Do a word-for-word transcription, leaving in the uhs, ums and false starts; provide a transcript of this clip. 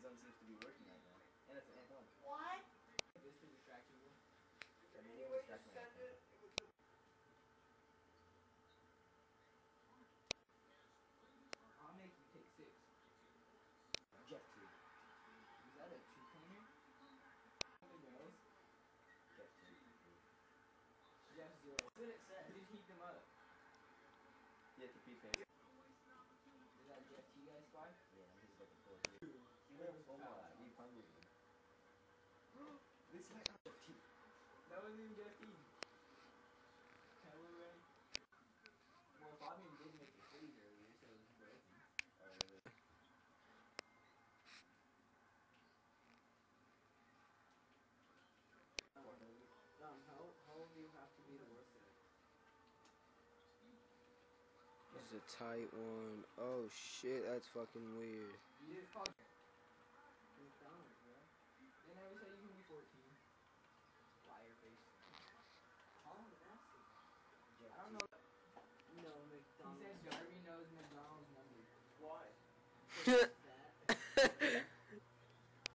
zone seems to be working right now. And it's an and one. What? This is distracting you. Anyway, you send it. I'll make you take six. Jeff two. Is that a two-pointer? Nothing else? Jeff two. Jeff zero. That's what it said. Just heat them up. Yeah, to prepay. Is that Jeff T guy squad? Yeah, I'm just looking forward to it. You went so much. You fumbled me. This is like Jeff T. That wasn't even Jeff T. Hello, Ray. Well, Fabian did make a freeze earlier, so it was broken. Alright. Um, how, how old do you have to be to work there? This is a tight one. Oh shit, that's fucking weird. You did call McDonald's, bro. They never say you can be fourteen. Liar face. Call him nasty. Jeff I don't T. know. No, McDonald's. He says Darby knows McDonald's number. Why?